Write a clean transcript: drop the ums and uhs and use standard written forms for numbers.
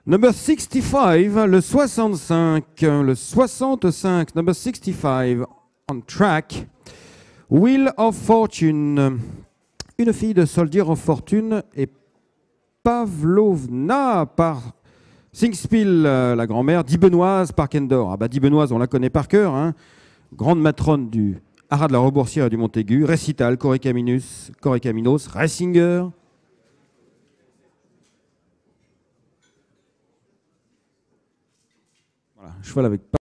Number 65, le 65, number 65, on track. Wheel of Fortune. Une fille de Soldier of Fortune et Pavlovna par Singspiel, la grand-mère, Dibenoise par Kendor. Ah bah Dibenoise, on la connaît par cœur, hein. Grande matrone du haras de la Reboursière et du Montaigu, Récital, Correcaminos, Ressinger. Voilà, cheval avec